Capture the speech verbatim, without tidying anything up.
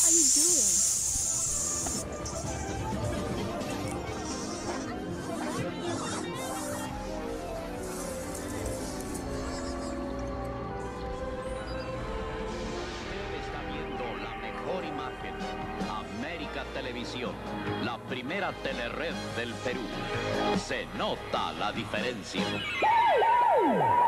are you doing? Usted está viendo la mejor imagen. América Televisión, la primera telered del Perú. Se nota la diferencia.